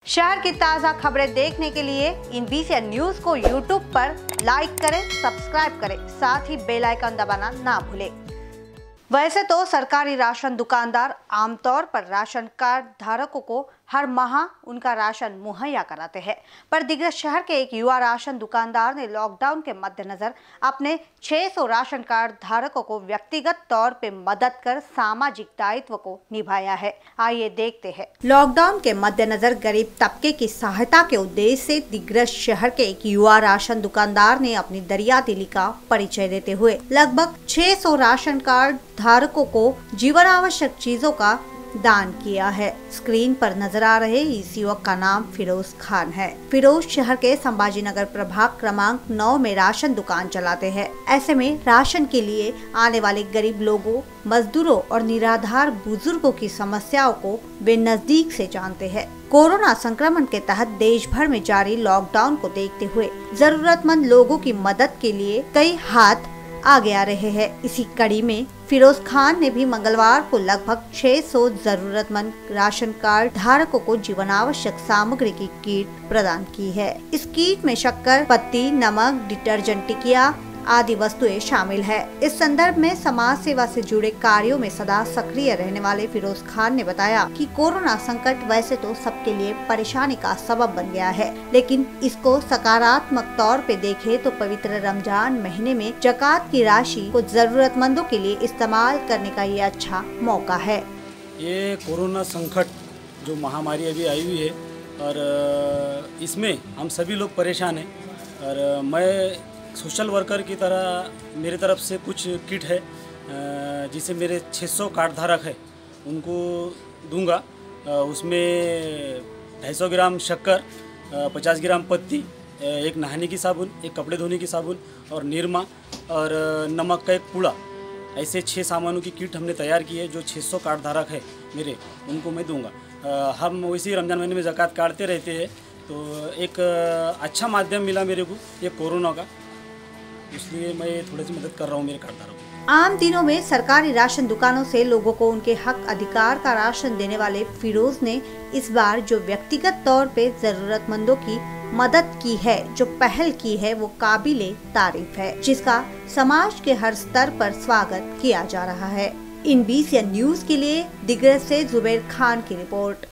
शहर की ताज़ा खबरें देखने के लिए इन BCN न्यूज़ को YouTube पर लाइक करें, सब्सक्राइब करें, साथ ही बेल आइकन दबाना ना भूलें। वैसे तो सरकारी राशन दुकानदार आमतौर पर राशन कार्ड धारकों को हर माह उनका राशन मुहैया कराते हैं, पर दिग्रस शहर के एक युवा राशन दुकानदार ने लॉकडाउन के मद्देनजर अपने 600 राशन कार्ड धारकों को व्यक्तिगत तौर पे मदद कर सामाजिक दायित्व को निभाया है। आइए देखते हैं। लॉकडाउन के मद्देनजर गरीब तबके की सहायता के उद्देश्य से दिग्रस शहर के एक युवा राशन दुकानदार ने अपनी दरियादिली का परिचय देते हुए लगभग 600 राशन कार्ड धारकों को जीवन आवश्यक चीजों का दान किया है। स्क्रीन पर नजर आ रहे इस युवक का नाम फिरोज खान है। फिरोज शहर के संभाजी नगर प्रभाग क्रमांक 9 में राशन दुकान चलाते हैं। ऐसे में राशन के लिए आने वाले गरीब लोगों, मजदूरों और निराधार बुजुर्गों की समस्याओं को वे नजदीक से जानते हैं। कोरोना संक्रमण के तहत देश भर में जारी लॉकडाउन को देखते हुए जरूरतमंद लोगों की मदद के लिए कई हाथ आगे आ रहे हैं। इसी कड़ी में फिरोज खान ने भी मंगलवार को लगभग 600 जरूरतमंद राशन कार्ड धारकों को जीवन आवश्यक सामग्री की किट प्रदान की है। इस किट में शक्कर, पत्ती, नमक, डिटर्जेंट टिकिया आदि वस्तुएं शामिल है। इस संदर्भ में समाज सेवा से जुड़े कार्यों में सदा सक्रिय रहने वाले फिरोज खान ने बताया कि कोरोना संकट वैसे तो सबके लिए परेशानी का सबब बन गया है, लेकिन इसको सकारात्मक तौर पे देखे तो पवित्र रमजान महीने में ज़कात की राशि को जरूरतमंदों के लिए इस्तेमाल करने का ये अच्छा मौका है। ये कोरोना संकट जो महामारी अभी आई हुई है और इसमें हम सभी लोग परेशान हैं और मैं सोशल वर्कर की तरह मेरी तरफ से कुछ किट है जिसे मेरे 600 कार्ड धारक है उनको दूंगा। उसमें 250 ग्राम शक्कर, 50 ग्राम पत्ती, एक नहाने की साबुन, एक कपड़े धोने की साबुन और निरमा और नमक का एक पूड़ा, ऐसे 6 सामानों की किट हमने तैयार की है। जो 600 कार्ड धारक है मेरे, उनको मैं दूंगा। हम वैसे रमज़ान महीने में ज़कात काटते रहते हैं, तो एक अच्छा माध्यम मिला मेरे को ये कोरोना का, इसलिए मैं थोड़ी सी मदद कर रहा हूँ मेरे कार्डधारकों को। आम दिनों में सरकारी राशन दुकानों से लोगों को उनके हक अधिकार का राशन देने वाले फिरोज ने इस बार जो व्यक्तिगत तौर पे जरूरतमंदों की मदद की है, जो पहल की है, वो काबिले तारीफ है, जिसका समाज के हर स्तर पर स्वागत किया जा रहा है। इन BCN न्यूज़ के लिए दिग्रस से जुबैर खान की रिपोर्ट।